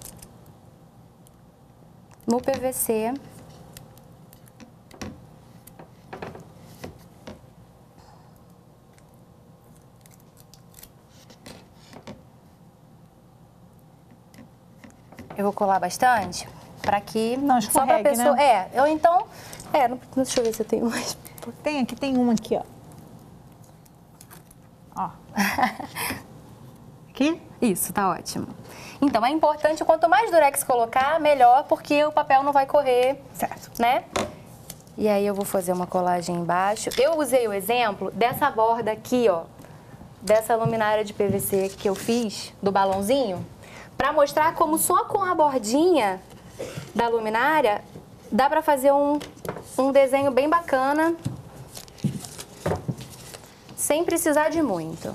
no P V C. eu vou colar bastante para que não só para pessoa, né? é, eu então, é, não, deixa eu ver se eu tenho mais. Tem aqui, tem um aqui, ó. Ó. Aqui? Isso, tá ótimo. Então, é importante, quanto mais durex colocar, melhor, porque o papel não vai correr, certo, né? E aí eu vou fazer uma colagem embaixo. Eu usei o exemplo dessa borda aqui, ó, dessa luminária de P V C que eu fiz, do balãozinho, para mostrar como só com a bordinha da luminária dá para fazer um, um desenho bem bacana, sem precisar de muito.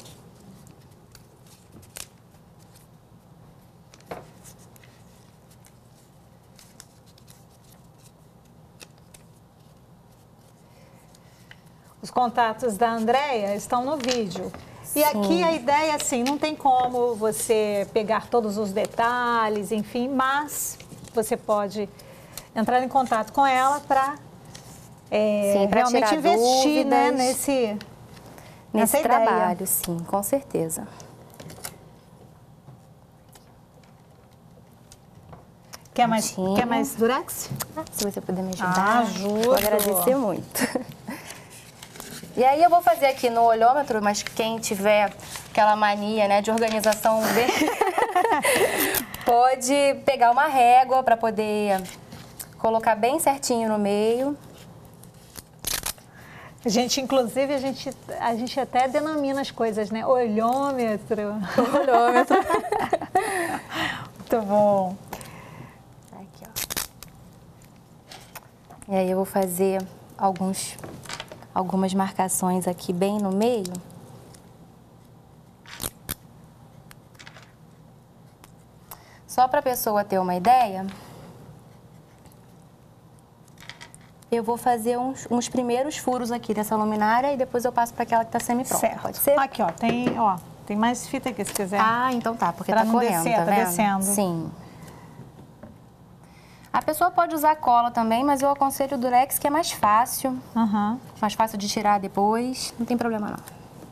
Os contatos da Andréia estão no vídeo. E aqui a ideia, assim, não tem como você pegar todos os detalhes, enfim, mas você pode entrar em contato com ela para é, realmente investir, né, nesse, nesse trabalho, sim, com certeza. Quer mais, quer mais durex? Se você puder me ajudar, ah, ajudo. Vou agradecer muito. E aí eu vou fazer aqui no olhômetro, mas quem tiver aquela mania, né, de organização bem... pode pegar uma régua para poder colocar bem certinho no meio. A gente, inclusive, a gente, a gente até denomina as coisas, né? Olhômetro. Olhômetro. Muito bom. Aqui, ó. E aí eu vou fazer alguns... algumas marcações aqui bem no meio. Só para a pessoa ter uma ideia, eu vou fazer uns, uns primeiros furos aqui dessa luminária e depois eu passo para aquela que está semi-pronta. Pode ser? Aqui, ó, tem, ó, tem mais fita aqui se quiser. Ah, então tá, porque pra tá não correndo, descer, tá, tá vendo? descendo. Sim. A pessoa pode usar cola também, mas eu aconselho o durex, que é mais fácil. Uhum. Mais fácil de tirar depois. Não tem problema, não.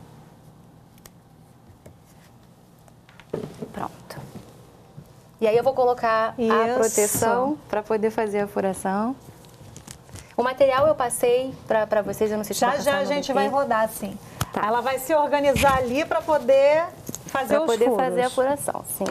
Pronto. E aí eu vou colocar Isso. a proteção para poder fazer a furação. O material eu passei para vocês, eu não sei se Já, já a gente vai rodar, sim. Tá. Ela vai se organizar ali para poder fazer pra os poder furos. fazer a furação, sim.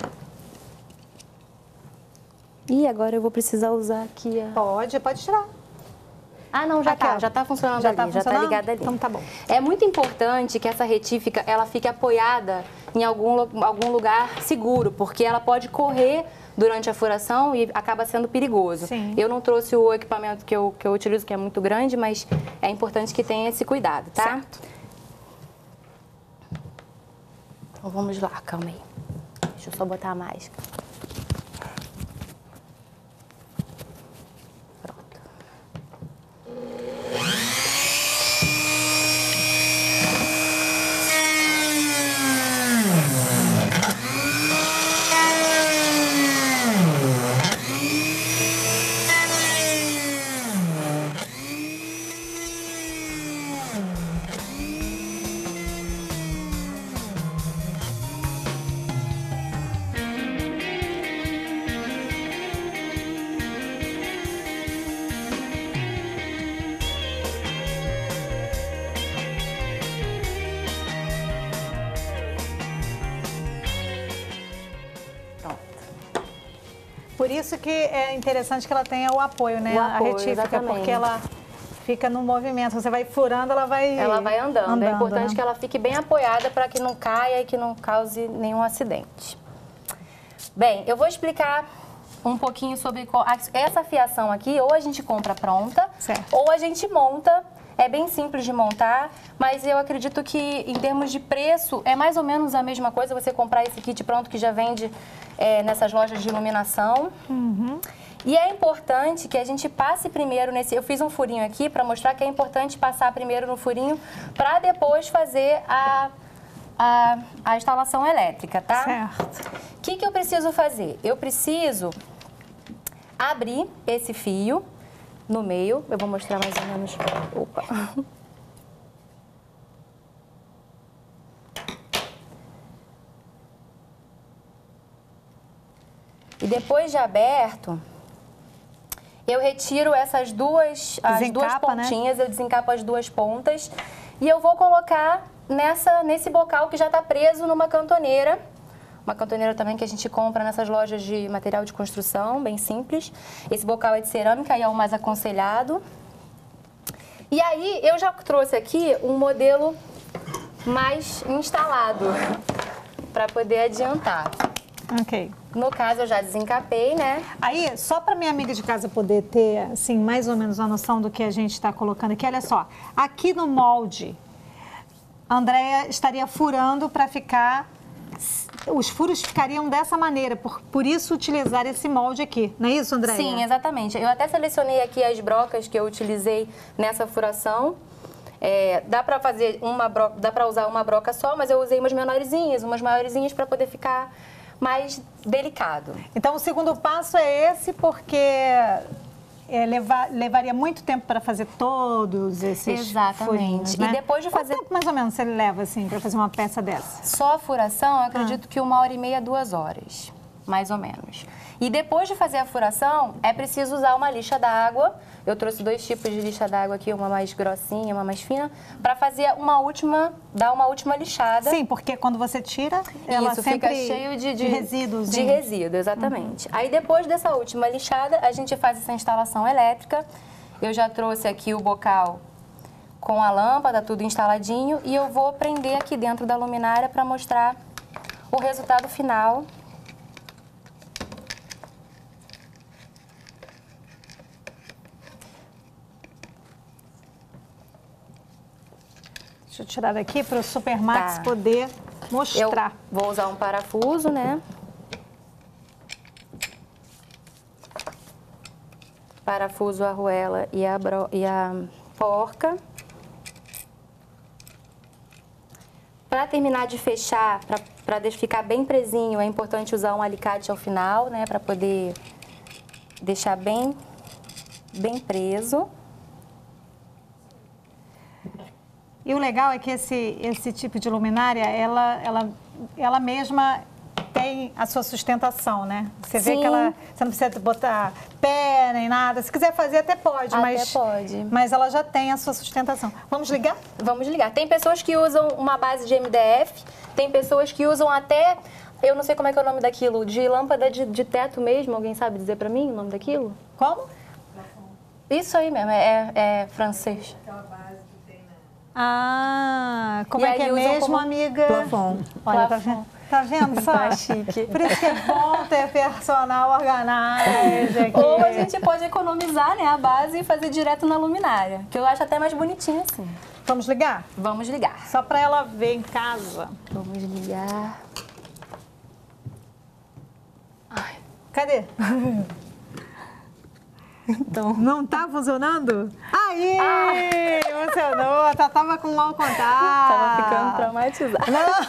E agora eu vou precisar usar aqui a... Pode, pode tirar. Ah, não, já aqui, tá, ó. já tá funcionando já ali, tá já tá ligada ali. Então tá bom. É muito importante que essa retífica, ela fique apoiada em algum, algum lugar seguro, porque ela pode correr durante a furação e acaba sendo perigoso. Sim. Eu não trouxe o equipamento que eu, que eu utilizo, que é muito grande, mas é importante que tenha esse cuidado, tá? Certo. Então vamos lá, calma aí. Deixa eu só botar a máscara. Por isso que é interessante que ela tenha o apoio, né? O apoio, a retífica, exatamente. porque ela fica no movimento. Você vai furando, ela vai Ela vai andando. andando É importante né? que ela fique bem apoiada para que não caia e que não cause nenhum acidente. Bem, eu vou explicar um pouquinho sobre qual, essa fiação aqui. Ou a gente compra pronta, certo. ou a gente monta. É bem simples de montar, mas eu acredito que em termos de preço é mais ou menos a mesma coisa você comprar esse kit pronto que já vende é, nessas lojas de iluminação. Uhum. E é importante que a gente passe primeiro nesse... Eu fiz um furinho aqui para mostrar que é importante passar primeiro no furinho para depois fazer a, a, a instalação elétrica, tá? Certo. O que, que eu preciso fazer? Eu preciso abrir esse fio no meio. Eu vou mostrar mais ou menos... Opa! E depois de aberto, eu retiro essas duas, as duas pontinhas, né? Eu desencapo as duas pontas e eu vou colocar nessa, nesse bocal que já está preso numa cantoneira. Uma cantoneira também que a gente compra nessas lojas de material de construção, bem simples. Esse bocal é de cerâmica e é o mais aconselhado. E aí, eu já trouxe aqui um modelo mais instalado, para poder adiantar. Ok. No caso, eu já desencapei, né? Aí, só para minha amiga de casa poder ter, assim, mais ou menos a noção do que a gente está colocando aqui, olha só. Aqui no molde, a Andréia estaria furando para ficar... Os furos ficariam dessa maneira, por, por isso utilizar esse molde aqui. Não é isso, Andréia? Sim, exatamente. Eu até selecionei aqui as brocas que eu utilizei nessa furação. É, dá para fazer uma broca, dá para usar uma broca só, mas eu usei umas menorzinhas, umas maiorzinhas para poder ficar mais delicado. Então, o segundo passo é esse, porque é, levar, levaria muito tempo para fazer todos esses Exatamente. furinhos, né? E depois de fazer... Quanto tempo, mais ou menos, você leva, assim, para fazer uma peça dessa? Só a furação, eu acredito ah. que uma hora e meia, duas horas, mais ou menos. E depois de fazer a furação, é preciso usar uma lixa d'água. Eu trouxe dois tipos de lixa d'água aqui, uma mais grossinha, uma mais fina, para fazer uma última, dar uma última lixada. Sim, porque quando você tira, ela Isso, sempre fica cheio de, de, de resíduos. De resíduo, exatamente. Uhum. Aí depois dessa última lixada, a gente faz essa instalação elétrica. Eu já trouxe aqui o bocal com a lâmpada, tudo instaladinho, e eu vou prender aqui dentro da luminária para mostrar o resultado final. Deixa eu tirar daqui para o Supermax tá. poder mostrar. Eu vou usar um parafuso, né? Parafuso, a arruela e a, bro... e a porca. Para terminar de fechar, para ficar bem presinho, é importante usar um alicate ao final, né? Para poder deixar bem, bem preso. E o legal é que esse, esse tipo de luminária, ela, ela, ela mesma tem a sua sustentação, né? Você Sim. vê que ela, você não precisa botar pé nem nada. Se quiser fazer, até pode, até mas, pode. mas ela já tem a sua sustentação. Vamos ligar? Vamos ligar. Tem pessoas que usam uma base de M D F, tem pessoas que usam até, eu não sei como é que é o nome daquilo, de lâmpada de, de teto mesmo. Alguém sabe dizer pra mim o nome daquilo? Como? Isso aí mesmo, é, é francês. Ah, como e é que é mesmo, como... amiga? Plafond. Olha, Plafond. Tá vendo só? Tá chique. Por isso que é bom ter personal organized aqui. Ou a gente pode economizar, né, a base e fazer direto na luminária, que eu acho até mais bonitinho assim. Vamos ligar? Vamos ligar. Só pra ela ver em casa. Vamos ligar. Ai. Cadê? Então. Não tá funcionando? Aí! Ah. Funcionou, tá, tava com mau contato. Tava ficando traumatizada.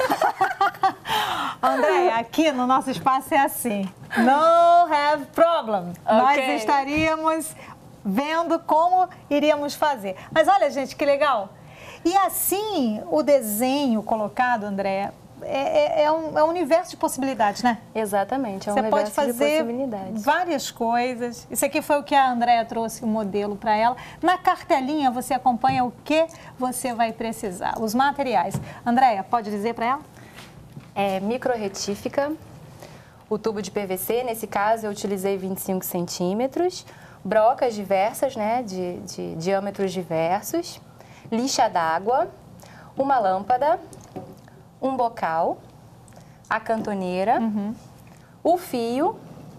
André, aqui no nosso espaço é assim. No have problem. Okay. Nós estaríamos vendo como iríamos fazer. Mas olha, gente, que legal. E assim, o desenho colocado, André, É, é, é, um, é um universo de possibilidades, né? Exatamente, é um Você universo pode fazer de possibilidades. Várias coisas. Isso aqui foi o que a Andréia trouxe, o modelo para ela. Na cartelinha você acompanha o que você vai precisar, os materiais. Andréia, pode dizer para ela? É micro-retífica, o tubo de P V C, nesse caso eu utilizei vinte e cinco centímetros, brocas diversas, né, de, de diâmetros diversos, lixa d'água, uma lâmpada, um bocal, a cantoneira, uhum. o fio,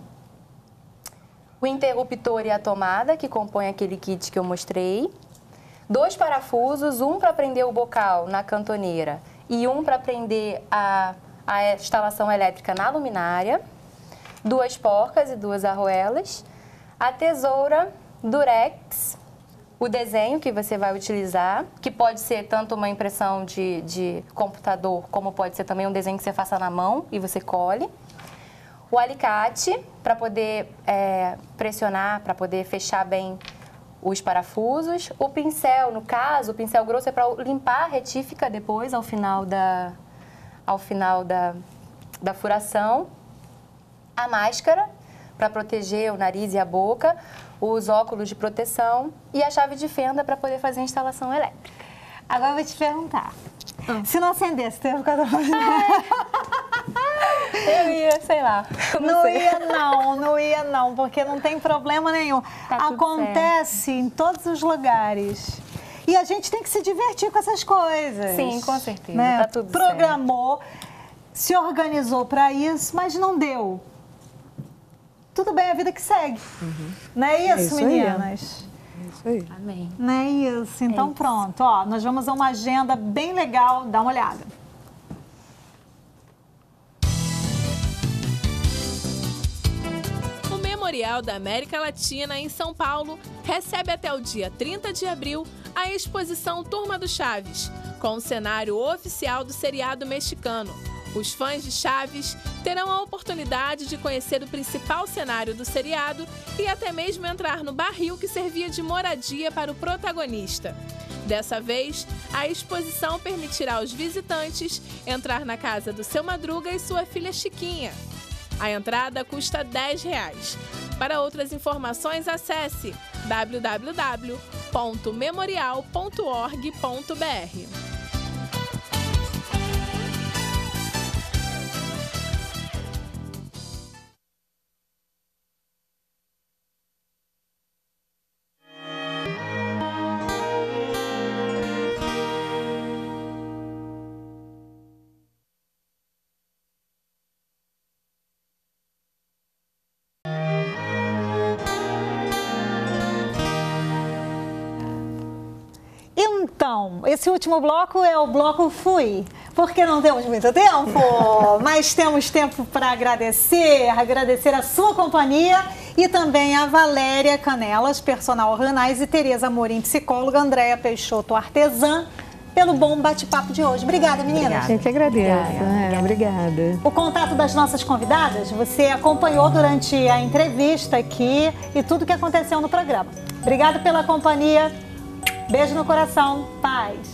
o interruptor e a tomada, que compõe aquele kit que eu mostrei, dois parafusos, um para prender o bocal na cantoneira e um para prender a, a instalação elétrica na luminária, duas porcas e duas arruelas, a tesoura Durex, o desenho que você vai utilizar, que pode ser tanto uma impressão de, de computador, como pode ser também um desenho que você faça na mão e você colhe. O alicate, para poder é, pressionar, para poder fechar bem os parafusos. O pincel, no caso, o pincel grosso é para limpar a retífica depois, ao final da, ao final da, da furação. A máscara, para proteger o nariz e a boca, os óculos de proteção e a chave de fenda para poder fazer a instalação elétrica. Agora eu vou te perguntar. Hum. Se não acendesse, você ia ficar fazendo... Eu ia, sei lá. Não, não sei. ia não, não ia não, porque não tem problema nenhum. Tá Acontece em todos os lugares. E a gente tem que se divertir com essas coisas. Sim, com certeza. Né? Tá tudo Programou, certo. Se organizou para isso, mas não deu. Tudo bem, a vida que segue. Uhum. Não é isso, é isso meninas? É isso aí. Amém. Não é isso? Então é isso. Pronto, ó, nós vamos a uma agenda bem legal, dá uma olhada. O Memorial da América Latina, em São Paulo, recebe até o dia trinta de abril a exposição Turma do Chaves, com o cenário oficial do seriado mexicano. Os fãs de Chaves terão a oportunidade de conhecer o principal cenário do seriado e até mesmo entrar no barril que servia de moradia para o protagonista. Dessa vez, a exposição permitirá aos visitantes entrar na casa do Seu Madruga e sua filha Chiquinha. A entrada custa dez reais. Para outras informações, acesse w w w ponto memorial ponto org ponto b r. Então, esse último bloco é o bloco Fui, porque não temos muito tempo, mas temos tempo para agradecer, agradecer a sua companhia e também a Valéria Canelas, personal Ranais, e Tereza Amorim, psicóloga, Andréia Peixoto, artesã, pelo bom bate-papo de hoje. Obrigada, meninas. Obrigada. Eu que agradeço. Obrigada. É, obrigada. O contato das nossas convidadas, você acompanhou durante a entrevista aqui e tudo que aconteceu no programa. Obrigada pela companhia. Beijo no coração. Paz.